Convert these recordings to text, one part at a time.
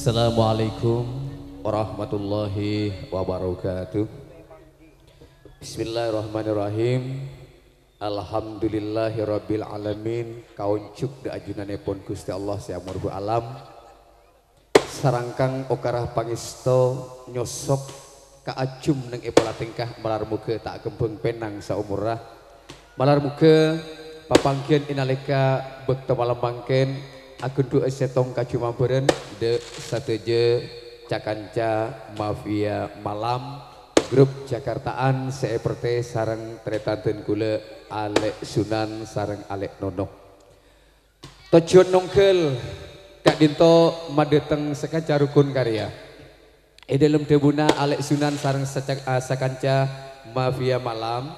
Assalamualaikum warahmatullahi wabarakatuh. Bismillahirrahmanirrahim. Alhamdulillahirabbil alamin. Kauncuk da ajunanipun Gusti Allah Saamurhu alam. Sarangkang okarah pangesto nyosok kaacum neng epola tingkah malar muka tak kembeng penang saumurah. Malar muka papangkian inalika bekta malam bangken akun doa setong kacumaberen de sateje cakanca mafia malam grup Jakartaan seperti sarang tretanten kula Alek Sunan sarang Alek Nono tujuan nongkel Kak Dinto madeteng sekanca rukun karya dalam debuna Alek Sunan sarang sakanca mafia malam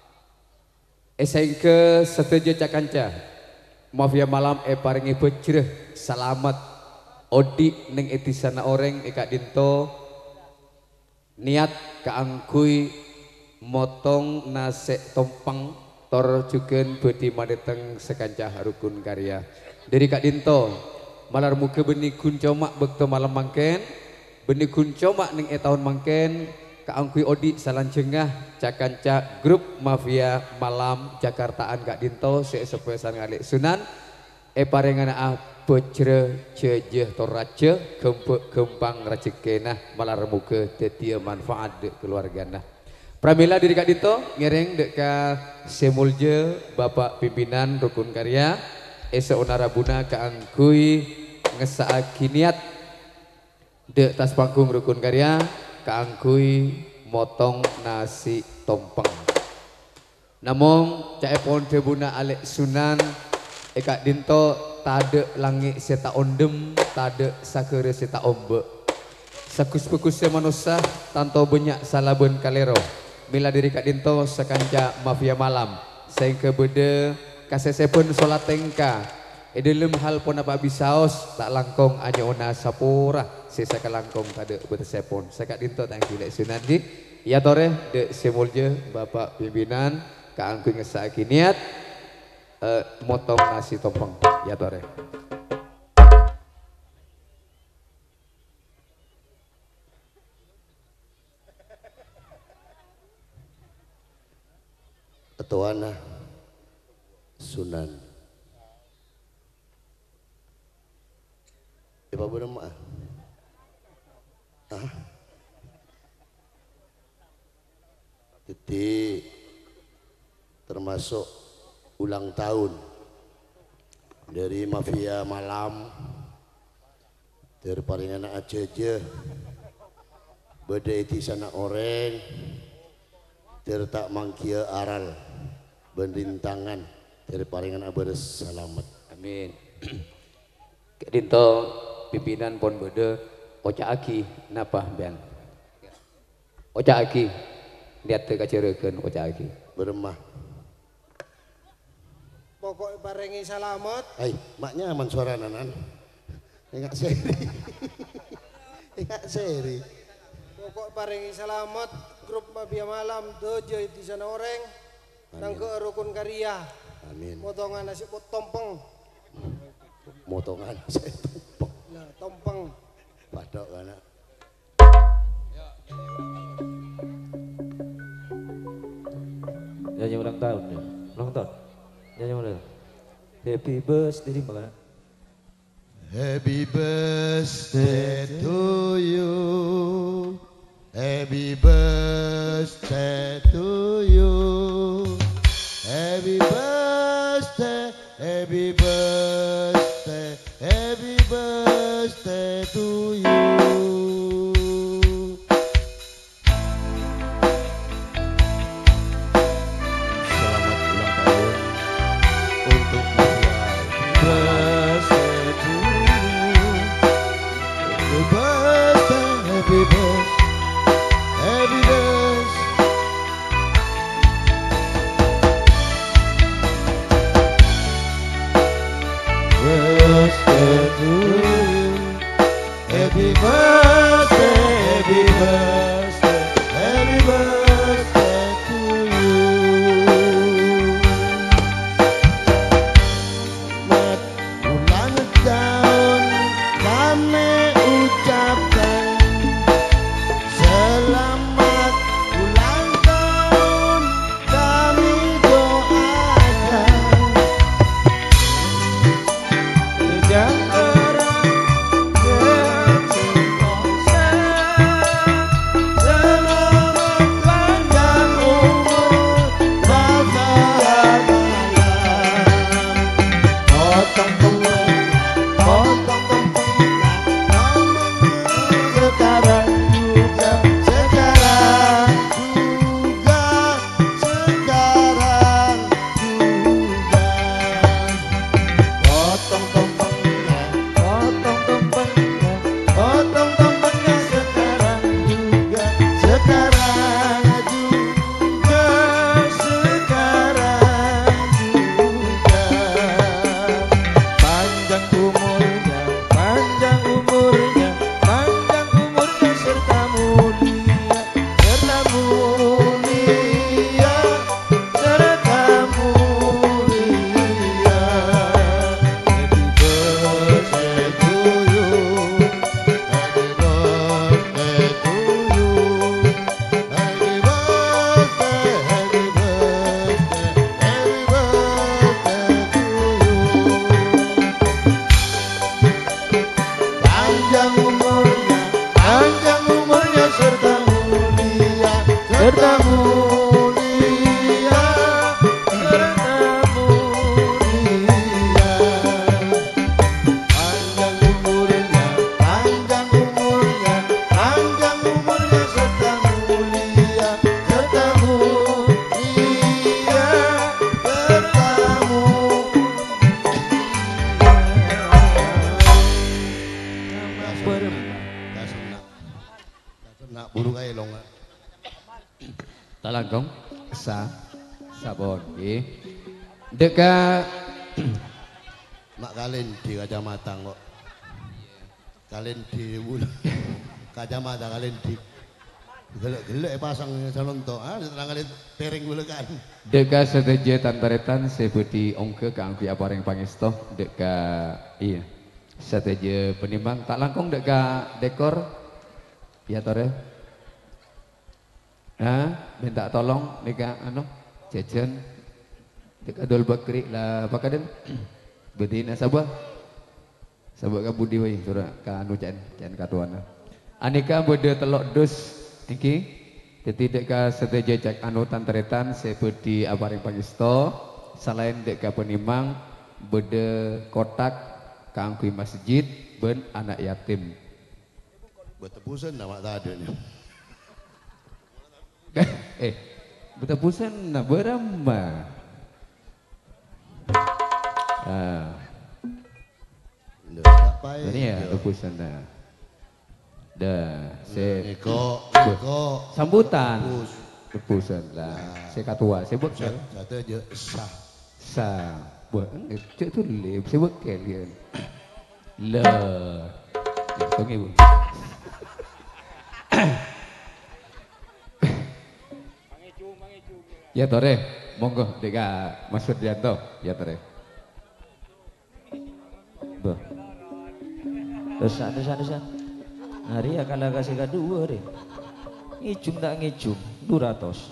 esengke sateje cakanca mafia malam paringi bejreh salamat odi neng etisana orang Kak Dinto niat kaangkui motong nase tompang tor jugen bedi madeteng sekanca rukun karya dari Kak Dinto malar muka benih kuncomak bekto malam mangken benih kuncomak neng tahun mangken kaangkui odi salanjengah cakanca grup mafia malam Jakartaan Kak Dinto sepesan Alek Sunan parengana bojre cejeh torace gempang recekenah malar muka tetia manfaat dek keluargana pramila diri Kak Dinto ngereng dek ka semulje Bapak pimpinan rukun karya seonarabuna kaangkui ngesaaki niat dek tas panggung rukun karya kaangkui motong nasi tompeng namong caepon debuna Alek Sunan Kak Dinto tade langit seta ondem tade sakere seta ombe sakus-pekusnya manusia tanto banyak salaben kalero mila diri Kak Dinto sekanca mafia malam sehingga bede kasesepun sholat tengka dalam hal pun apa bisaos tak langkong anya ona sapura sisa kelangkong tade betesepon Kak Dinto tangki Alek Sunan di ya tore de semulje Bapak pimpinan kaangkui ngesaki niat motong nasi tompeng ya tore Ketuana Sunan Ipa berema titik termasuk ulang tahun dari mafia malam dari paringan aja beda di sana orang tertak mangkia aral bendintangan dari paringan abares selamat amin Kak Dinto pimpinan pon bede oca aki napa ben oca aki lihat teu kaceureukeun oca aki beremah pokok parengi salamet hai maknya aman suara nanan enggak seri enggak seri pokok parengi salamet grup mafia malam dojo di sana orang nang ke rukun karya amin potongan nasi tompeng motongan saya tumpeng nah tompeng padok kana nyanyi ulang tahun ya ulang tahun nyanyi ulang happy birthday mana happy birthday to you happy birthday to you happy birthday happy birthday happy birthday to you selamat ulang tahun untuk birthday to you happy birthday happy birthday happy birthday birthday to you happy birthday happy birthday happy birthday to you mat ulang tahun kami Nak buru kaya long. Talangkong sabon nggih. Deka Mak kalian di kacamata kok. Kalian di kacamata kalian di gelek-gelek pasang calon to. Terang kalian piring bulekan. deka seteje tantaretan seperti ongke kang apa yang pangesto deka iya. Seteje penimbang tak langkong deka dekor ya tore. Minta tolong deka jajan deka dol bakri lah apa kaden betina sabah ka budi we surah ka anu can katuana anika bode telok dus iki jadi deka seteje cek anu tantaretan seperti aparing pangisto selain deka penimang bode kotak kangkui masjid ben anak yatim Betepusan nama tadi nih. betepusan na berama ini ya tepusan na Niko sambutan tepusan lah sekatua sebut satu aja sah buat cek tu lep sebut kalian lah tong ibu ya tore monggo deka Mas Firdianto ya tore Bah. Dosa. Hari akan kasih kedua deh. Ngijum tak ngijum, 200.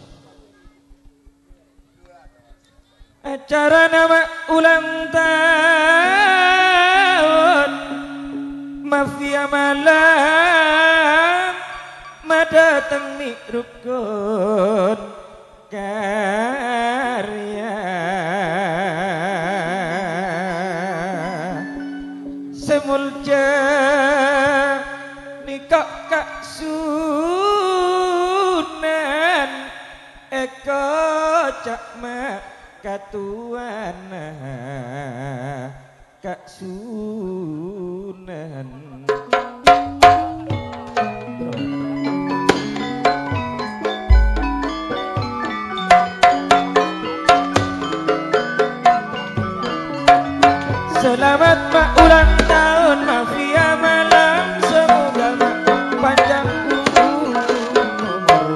Acara nama ulang tahun Mafia Malam Madatang mi rukun karya semulja nikah kak sunan eko cak mak katuana kak sunan selamat mak ulang tahun Mafia Malam semoga mak panjang umur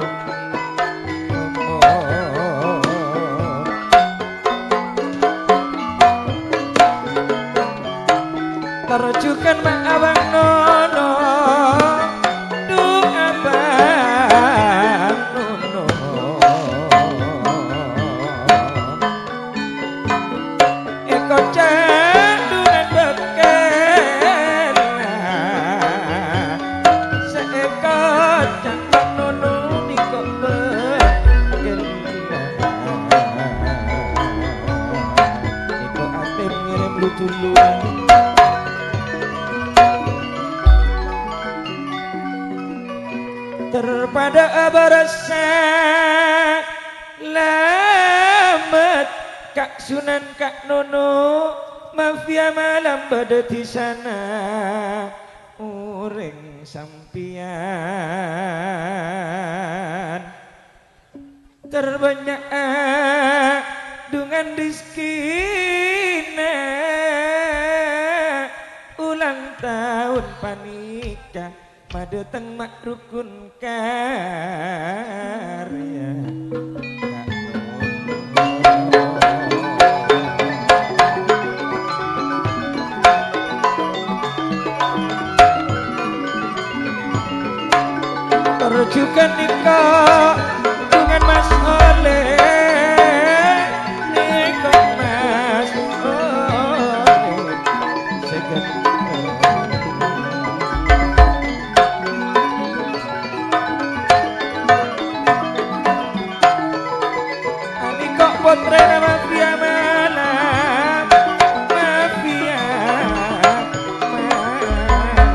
terjukan mak abang nono doa abang nono eko candungan beken seeko candung nono niko beken niko atem ngirim lucu-lucu terpada abarasa lamet Kak Sunan Kak Nono Mafia Malam pada di sana uring sampian terbanyak dengan rizkina ulang tahun panika madeteng mak rukun karya terjukan nikah dengan Mas Oleh nikah Mas Oleh segan Potre Mafia Malam Mafia Malam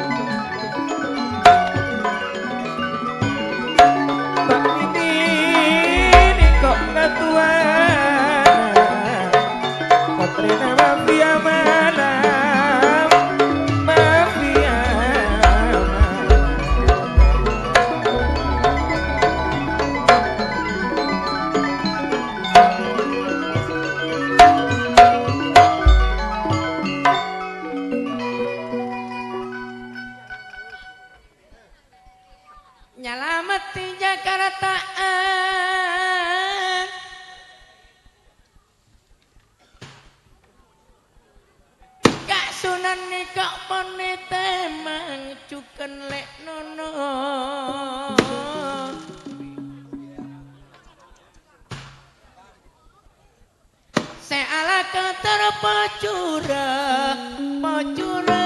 Pak ini pajuken lek nono seala keter pacura pacura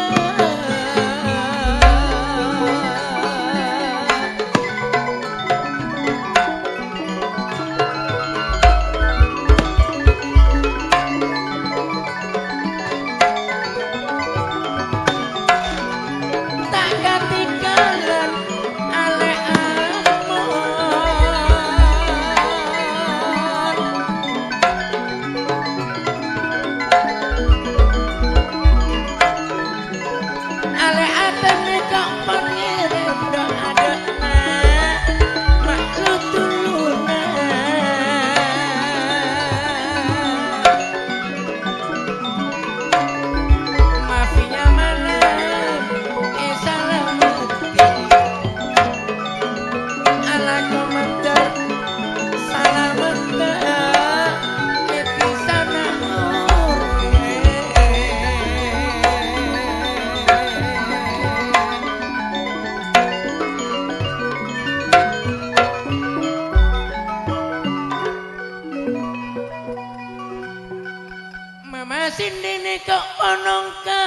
sindine kok onongka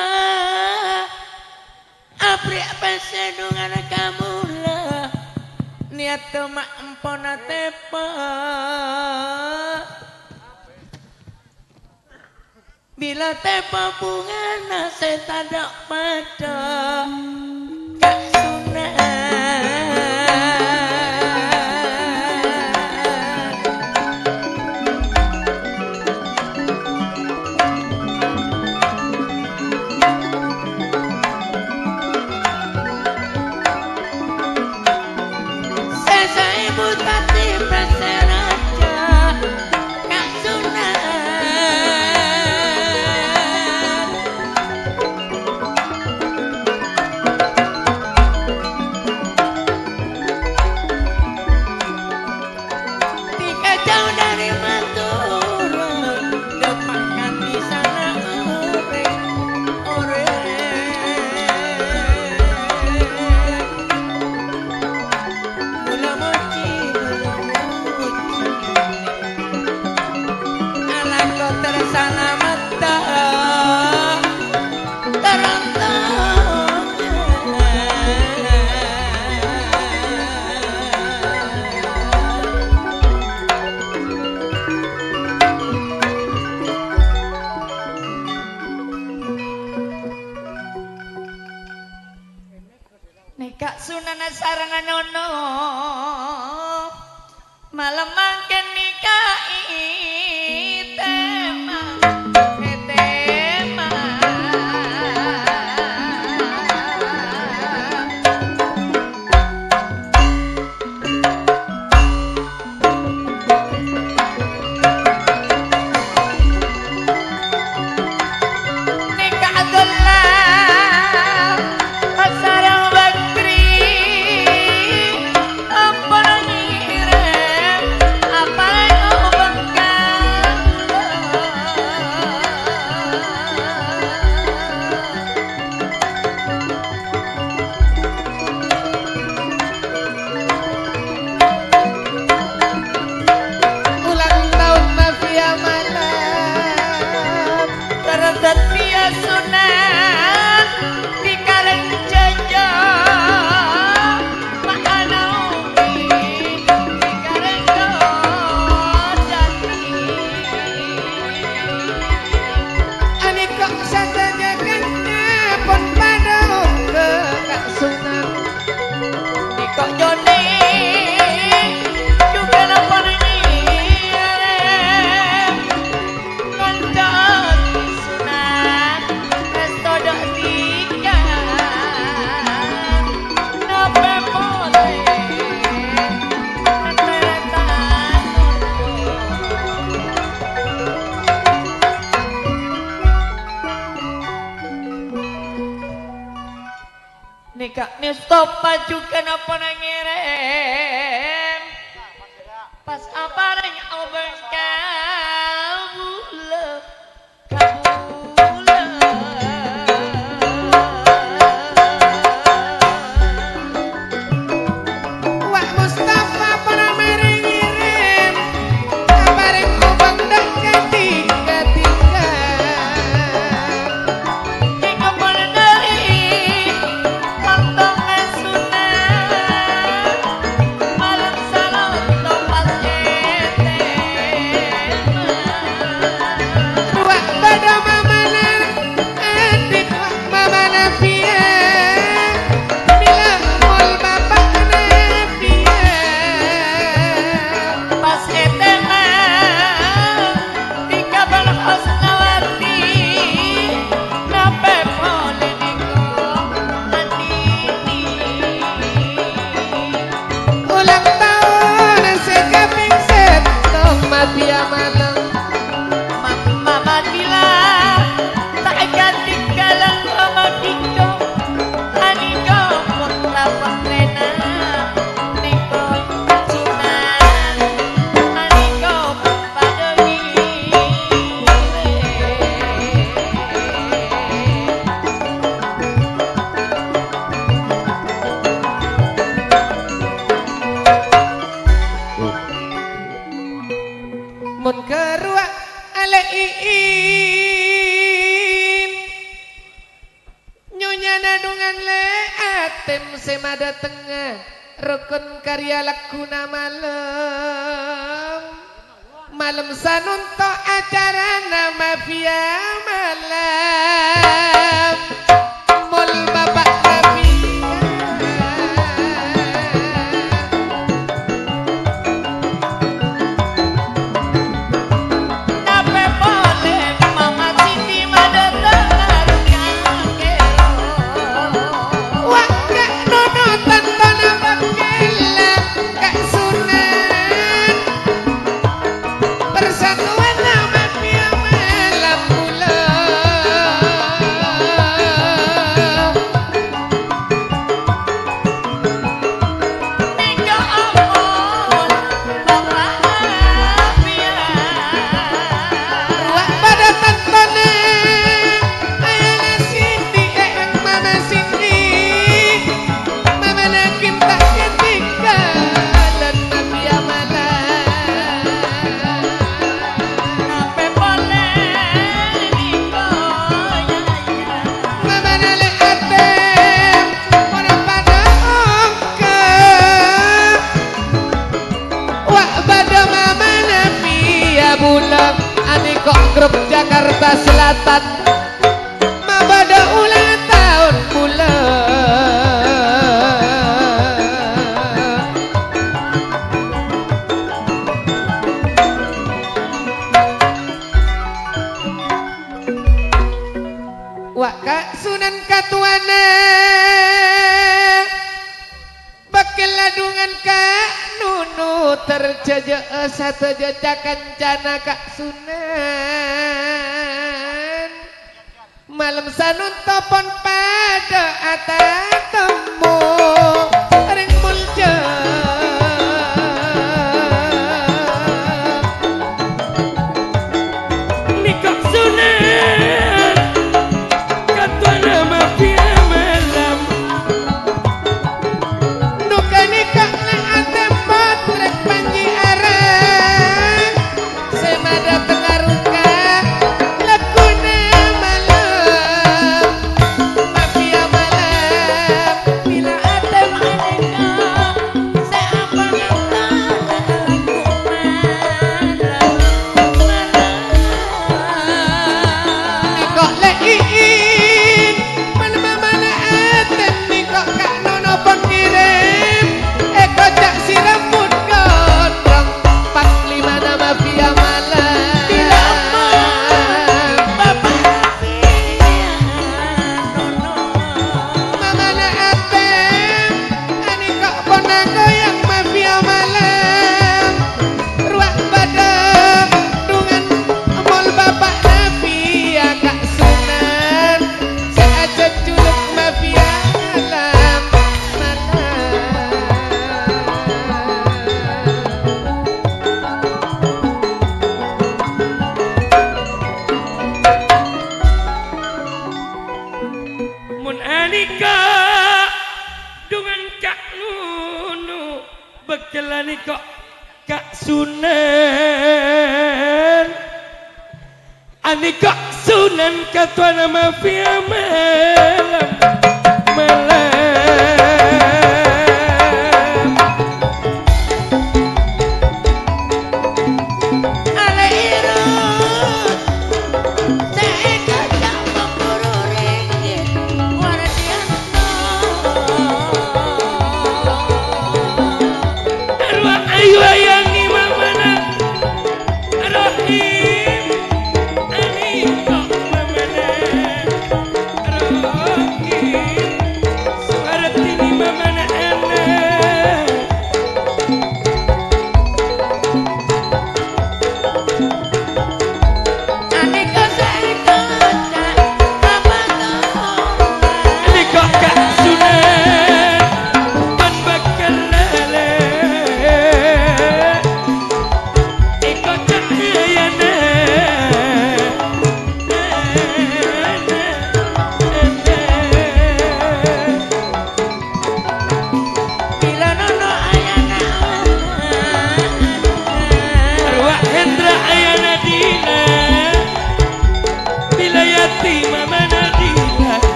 apriak pesedungan kamula niat mak empona tepa bila tepa bungana setadak pada kak sunat Kak Sunana sarangan ono malam mangken nikahi tema tema nikah adalah Nikah ni stop pajukan apa nangirem pas apa nang obeng kabula kabula atem semada tengah rukun karya lakuna malam malam sanunto acara nama via malam mul bapak Nabi grup Jakarta Selatan mabada ulang tahun bulan waka Sunan Katuana bakal ladungan Kak Nunu terjaja satu jajakan jana Kak Sunan malam sanun topon pada atas temu ring mulja ni Kak Sunan Katuana mafia malam nuka nikah le ate potrek panji arang semada tengaruka lakuna malam mafia malam bila ate maneka seapa nata nikok le iin mana mana ate nikok Kak Nono pon kirim eko cak sirambut godong 45 nama via malam mama na ate ani kok ponanggo yang mafia malam ruak badan dungan mall bapak Nabi ya Kak Sunan seaja juluk mafia malam mun anika dengan Kak Nunu bekelani kok Kak Sunan anika Sunan Katuana mafia malam malam ale irut seeka jam pemburu ringgit wardianto arwah ayu ayangi mamana rohim ani kok mamana rohim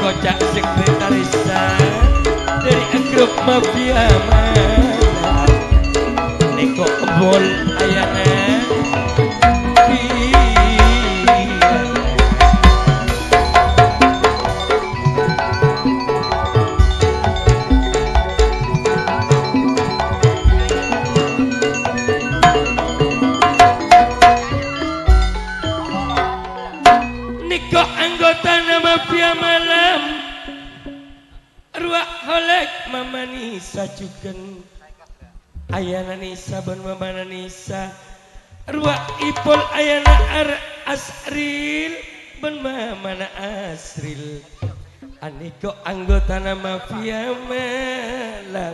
kocak sekretarisa dari grup mafia mana neko kebol ayana Niko anggota mafia malam ruak holek mama Nisa juken ayana Nisa bon mama Nisa ruak ipol ayana Asril bon mama Asril aniko anggota mafia malam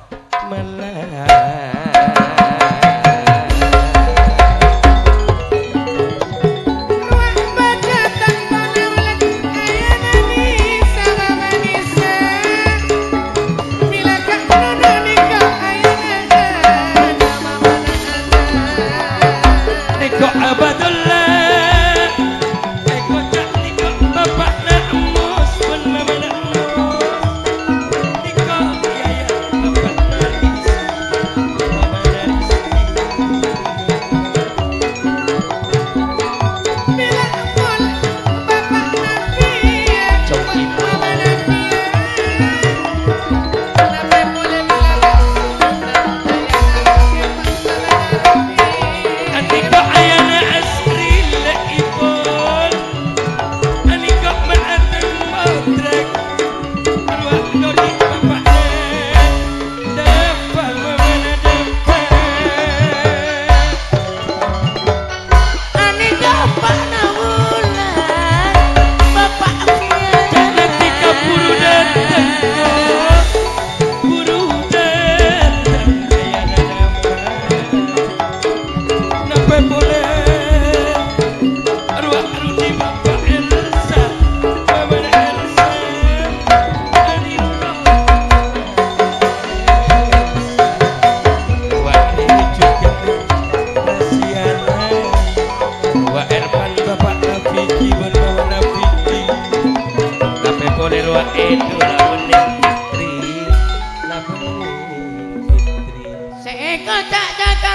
Kocak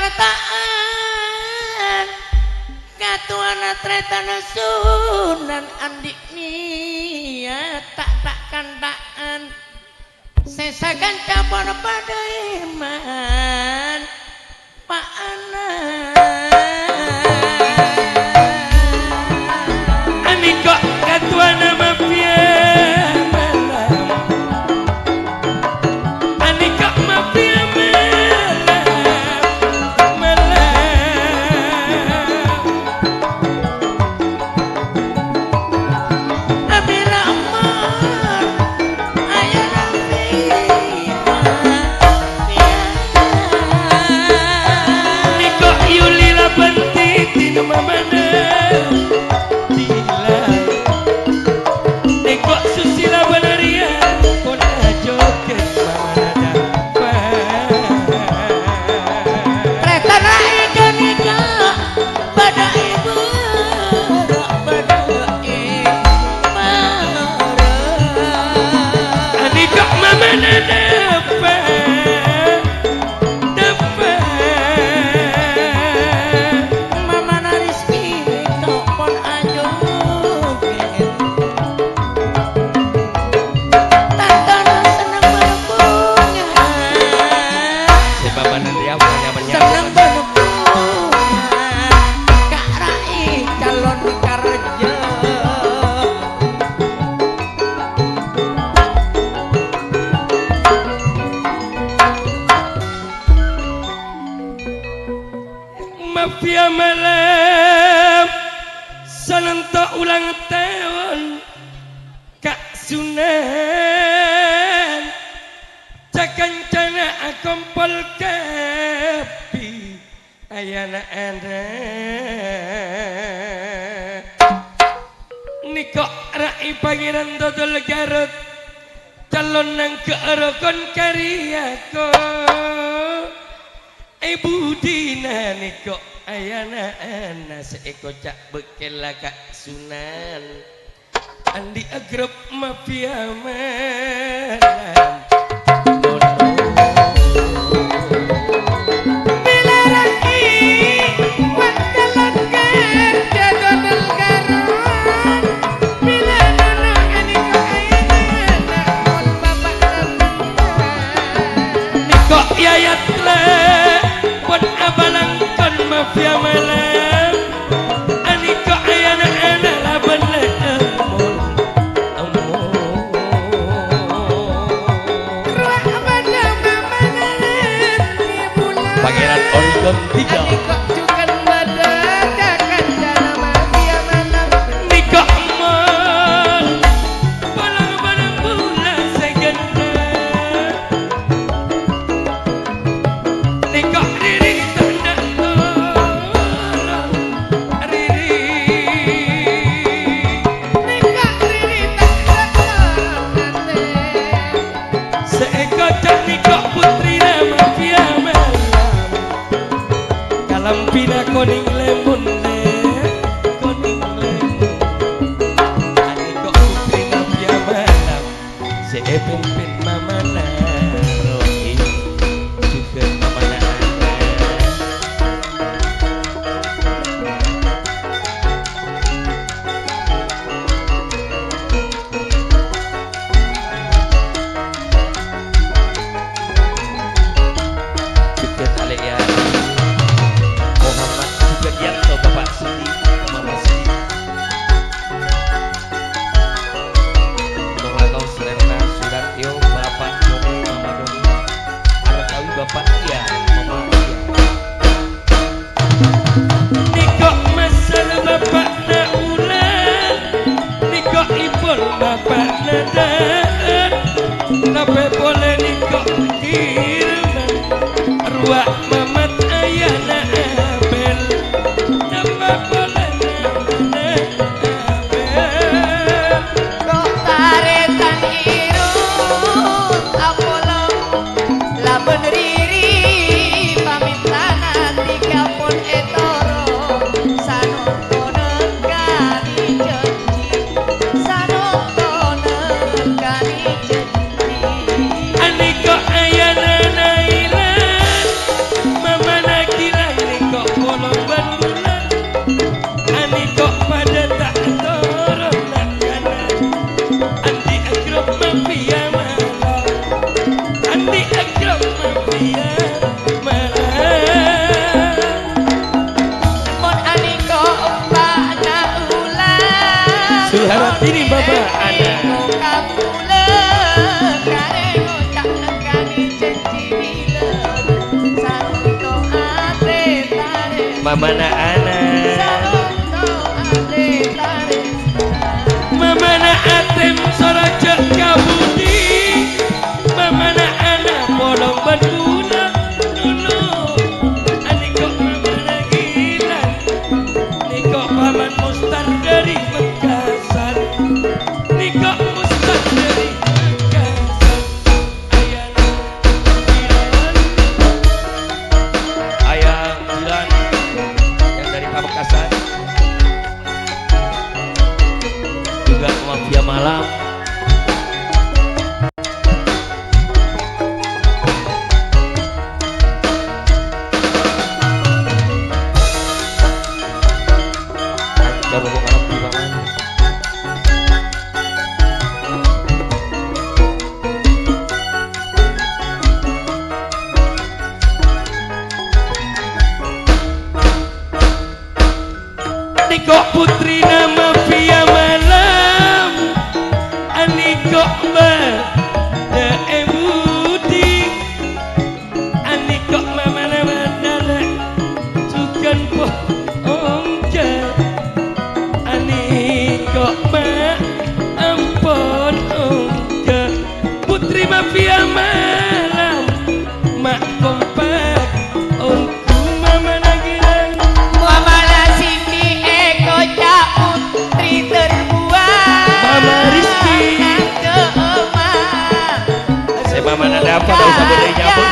Jakartaan Katuana Tretana Sunan Andik Nia tak kantaan Sesakan cabon pada iman Pak Aniko Katuana mafia malam Aniko mafia mafia malam senentok ulang tahun Kak Sunan cakancana akompol kapi ayana anda niko rai pangeran dodol Garut calon nang keerokon karyako Ibu Dina niko ayana ana seeko cak bekela Kak Sunan Andi grup mafia malam. Yayat le pun abalang kon mafia malam ani ko ayana ana laban le amul ruah abada mamana Pangeran Origam 3 jukan madagakan jana mafia malam niko amul balang balang bulan segenda Pina koning lemun le koning lemun ani kok putri mafia malam seepin mamana rohi juga mamana juga tali ya Muhammad Sugiarto Bapak Siti Mama Siti Nong Lagau Serena Sudartio Bapak Doni Mama Doni Arakawi Bapak Iya Mama Iya Niko Masal Bapak Naulan Niko Ipul Bapak Nadan Nape boleh Niko Kirman Ruak Mamat Ayana ini Bapak ada Mamana ana Mamana atem sorojo kabudi Mamana ana bolong banduna dulu Aniko mamana gila Niko paman mustar dari Mekasan Niko mustar dari Mekasan Ayah Bulan yang dari Pamekasan juga mafia malam Niko putri nama mafia malam Aniko mbak de ebudi Aniko mama nama nana Cukan po ongja Aniko mbak ampon ongja Putri mafia malam Mak kompak ongku mama nagilang Mama Siti Eko Cak Putri terbuang Mama Rizky Saya mama nada apa gak usah beri nyambut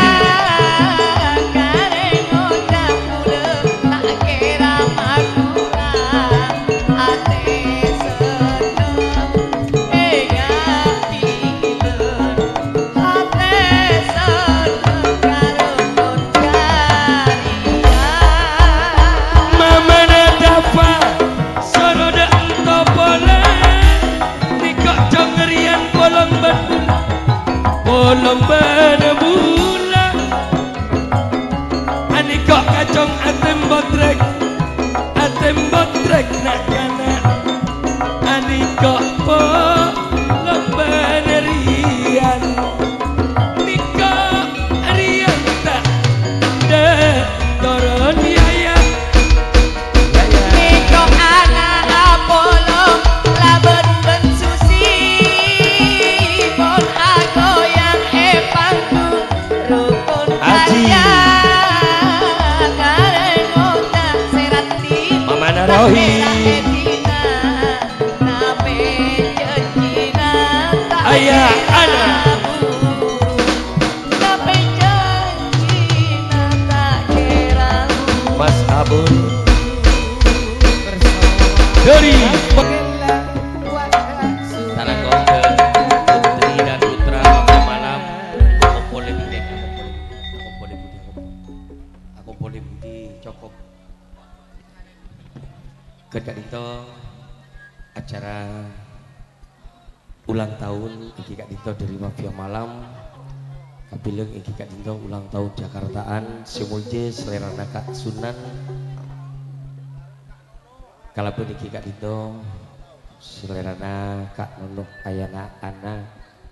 lomba mula ani kok kacong atem botrek nak kana ani kok po lomba rian niko rian tak de turun yaya niko anak Apollo laben ben susi pon aku yang epangku rukun kaya karen otak serati Mamana Rohi ayah anak Mas Abun dari Tarangkong ke Putri dan Putra Mafia Malam. Aku boleh budi, aku boleh budi cokok. Ketika itu acara ulang tahun iki Kak Dito dari Mafia Malam. Kabilang iki Kak Dito ulang tahun Jakartaan simulje selera Kak Sunan. Kalaupun iki Kak Dito selerana Kak Nono Ayana Ana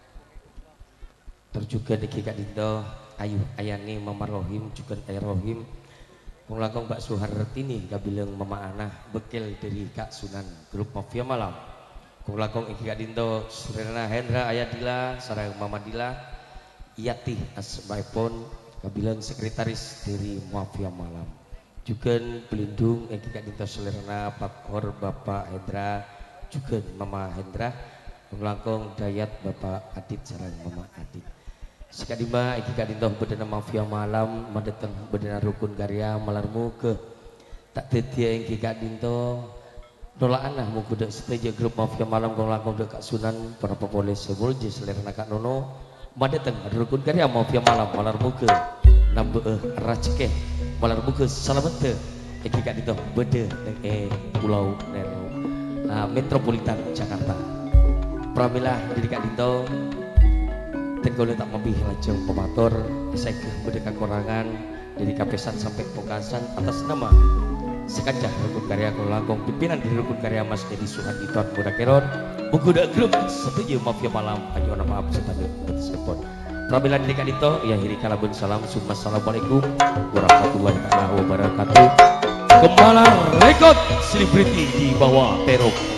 terjuga iki Kak Dito Ayu Ayani Mama Rohim juga Ayah Rohim Ngulangkong Mbak Suhartini kabilang Mama Ana bekil dari Kak Sunan grup Mafia Malam Ngulangkong iki Kak Dito selerana Hendra Ayadila sarang Mama Dila Yati Asmaipon kabilang sekretaris dari Mafia Malam juga pelindung yang kita minta selerana Pakor Bapak Hendra juga Mama Hendra melangkong Dayat Bapak Adit sarang Mama Adit sekadima iki kadintoh bedana Mafia Malam madeteng bedana rukun karya malarmu ke tak tetia yang kita dinto nolak anah mau kuda seteja grup Mafia Malam kong langkong Kak Sunan para populer sebulje selerana Kak Nono madeteng rukun karya Mafia Malam malarmu ke nambe raceke malar buka selamat iki Kak Dito bede neng Pulau Nero Metropolitan Jakarta pramila diri Kak Dito tenggolnya tak lebih lajeng pemator saya bede kekurangan dari kapesan sampai pokasan atas nama sekajah rukun karya Langkong pimpinan dari rukun karya Mas Edi Suhadi Tuan Muda Keron buku dak grup setuju Mafia Malam ayo maaf setanya telepon pramila diri Kak Dito ya hiri kalabun salam summa assalamualaikum warahmatullahi wabarakatuh. Gembalar rekod selebriti di bawah terok